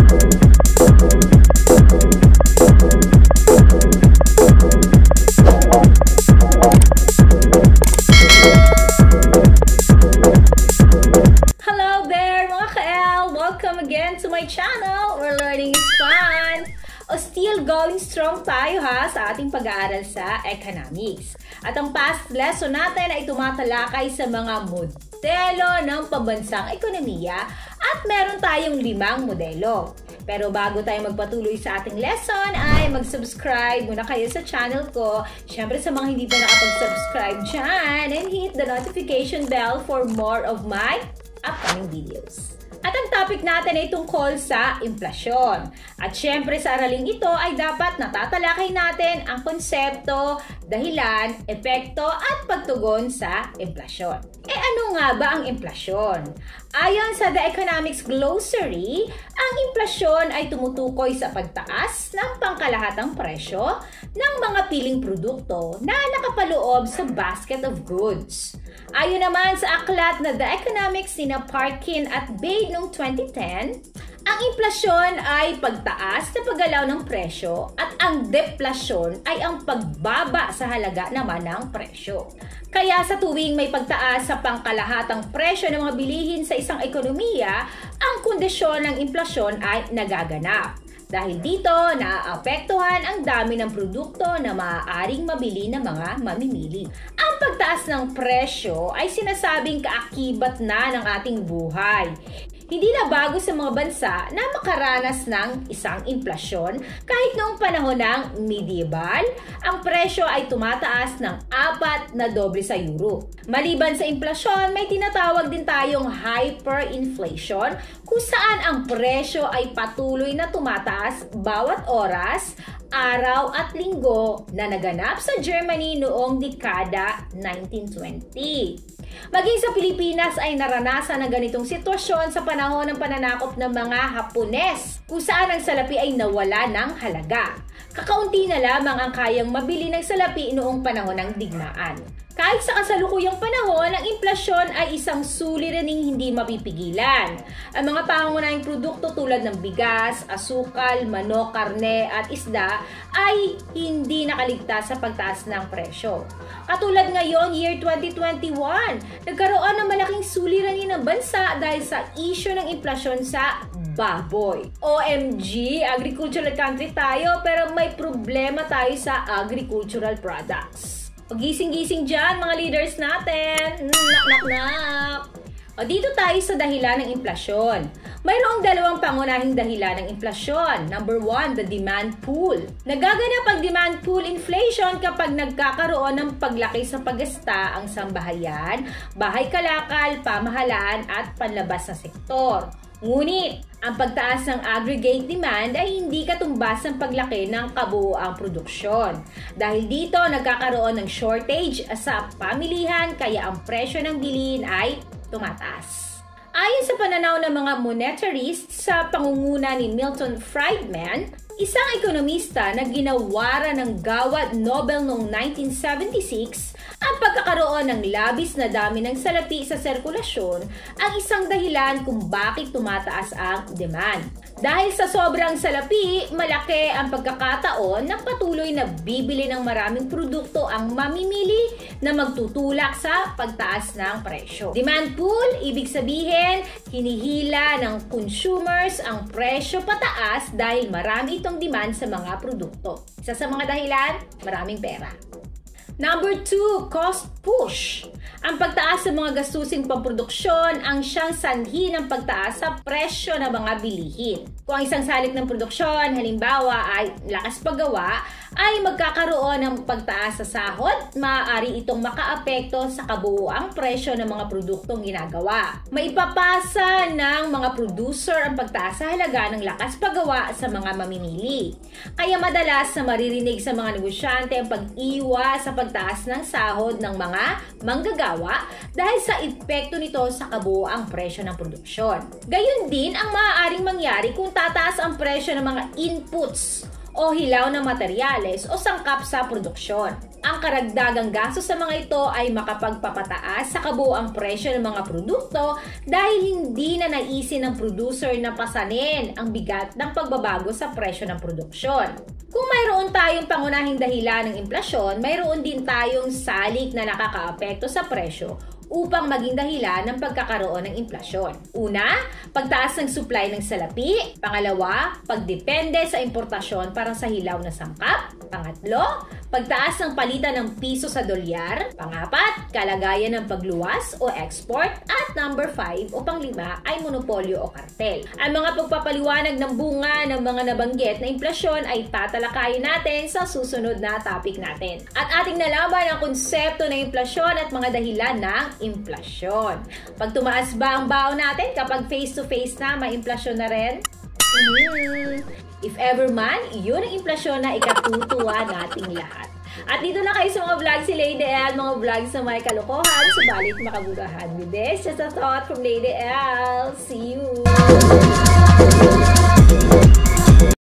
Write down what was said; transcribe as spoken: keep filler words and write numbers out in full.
Channel, where learning is fun. O still going strong tayo ha sa ating pag-aaral sa economics. At ang past lesson natin ay tumatalakay sa mga modelo ng pambansang ekonomiya at meron tayong limang modelo. Pero bago tayo magpatuloy sa ating lesson ay mag-subscribe muna kayo sa channel ko. Siyempre sa mga hindi pa nakapag-subscribe dyan, and hit the notification bell for more of my upcoming videos. At ang topic natin ay tungkol sa inflasyon. At syempre sa araling ito ay dapat natatalakay natin ang konsepto, dahilan, epekto at pagtugon sa inflasyon. Eh ano nga ba ang inflasyon? Ayon sa The Economics Glossary, ang inflasyon ay tumutukoy sa pagtaas ng pangkalahatang presyo ng mga piling produkto na nakapaloob sa basket of goods. Ayon naman sa aklat na The Economics ni Parkin at Bay noong twenty ten, ang inflasyon ay pagtaas na paggalaw ng presyo at ang deflasyon ay ang pagbaba sa halaga naman ng presyo. Kaya sa tuwing may pagtaas sa pangkalahatang presyo ng mga bilihin sa isang ekonomiya, ang kondisyon ng inflasyon ay nagaganap. Dahil dito, naaapektuhan ang dami ng produkto na maaaring mabili ng mga mamimili. Ang pagtaas ng presyo ay sinasabing kaakibat na ng ating buhay. Hindi na bago sa mga bansa na makaranas ng isang inflasyon kahit noong panahon ng medieval, ang presyo ay tumataas ng apat na doble sa euro. Maliban sa inflasyon, may tinatawag din tayong hyperinflation kung saan ang presyo ay patuloy na tumataas bawat oras, araw at linggo na naganap sa Germany noong dekada nineteen twenty. Maging sa Pilipinas ay naranasan ng ganitong sitwasyon sa panahon ng pananakop ng mga Hapones, kung saan ang salapi ay nawala ng halaga. Kakaunti na lamang ang kayang mabili ng salapi noong panahon ng digmaan. Kahit sa kasalukuyang panahon, ang inflasyon ay isang suliraning hindi mapipigilan. Ang mga pangunahing produkto tulad ng bigas, asukal, manok, karne at isda ay hindi nakaligtas sa pagtaas ng presyo. Katulad ngayon, year twenty twenty-one, nagkaroon ng malaking suliranin ng bansa dahil sa issue ng inflasyon sa baboy. O M G, agricultural country tayo pero may problema tayo sa agricultural products. Gising-gising dyan mga leaders natin. Mm, nak, nak, nak. O dito tayo sa dahilan ng inflasyon. Mayroong dalawang pangunahing dahilan ng inflasyon. Number one, the demand pool. Nagaganap ang demand pool inflation kapag nagkakaroon ng paglaki sa paggasta ang sambahayan, bahay kalakal, pamahalaan at panlabas na sektor. Ngunit, ang pagtaas ng aggregate demand ay hindi katumbas ng paglaki ng kabuuang produksyon. Dahil dito, nagkakaroon ng shortage sa pamilihan kaya ang presyo ng bilihin ay tumataas. Ayon sa pananaw ng mga monetarists sa pangunguna ni Milton Friedman, isang ekonomista na ginawaran ng Gawad Nobel noong nineteen seventy-six, ang pagkakaroon ng labis na dami ng salapi sa sirkulasyon ang isang dahilan kung bakit tumataas ang demand. Dahil sa sobrang salapi, malaki ang pagkakataon na patuloy na bibili ng maraming produkto ang mamimili na magtutulak sa pagtaas ng presyo. Demand pool, ibig sabihin, hinihila ng consumers ang presyo pataas dahil marami itong demand sa mga produkto. Isa sa mga dahilan, maraming pera. Number two, cost push. Ang pagtaas sa mga gastusing pamproduksyon ang siyang sanhi ng pagtaas sa presyo ng mga bilihin. Kung ang isang salik ng produksyon, halimbawa ay lakas paggawa, ay magkakaroon ng pagtaas sa sahod, maaari itong makaapekto sa kabuuang presyo ng mga produktong ginagawa. Maipapasa ng mga producer ang pagtaas sa halaga ng lakas paggawa sa mga mamimili. Kaya madalas na maririnig sa mga negosyante ang pag-iwas sa pagtaas ng sahod ng mga manggagawa dahil sa epekto nito sa kabuuang presyo ng produksyon. Gayun din ang maaaring mangyari kung tataas ang presyo ng mga inputs o hilaw na materyales o sangkap sa produksyon. Ang karagdagang gasto sa mga ito ay makapagpapataas sa kabuuang presyo ng mga produkto dahil hindi na naisin ng producer na pasanin ang bigat ng pagbabago sa presyo ng produksyon. Kung mayroon tayong pangunahing dahilan ng inflasyon, mayroon din tayong salik na nakakaapekto sa presyo upang maging dahilan ng pagkakaroon ng inflasyon. Una, pagtaas ng supply ng salapi. Pangalawa, pagdepende sa importasyon para sa hilaw na sangkap. Pangatlo, pagtaas ng palitan ng piso sa dolyar. Pangapat, kalagayan ng pagluwas o export. At number five o panglima ay monopolyo o kartel. Ang mga pagpapaliwanag ng bunga ng mga nabanggit na inflasyon ay tatalakayin natin sa susunod na topic natin. At ating nalaman ang konsepto ng inflasyon at mga dahilan ng inflasyon. Pag tumaas ba ang baon natin kapag face-to-face na, may inflasyon na rin? Mm. If ever man, yun ang inflasyon na ikatutuwa nating lahat. At dito na kayo sa mga vlog si Lady L, mga vlog sa may kalokohan, subalit makaburahan with this. Just a thought from Lady L. See you!